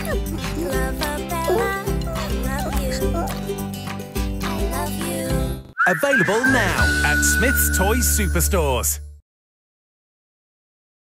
Luvabella, I love you. I love you. Available now at Smyths Toys Superstores.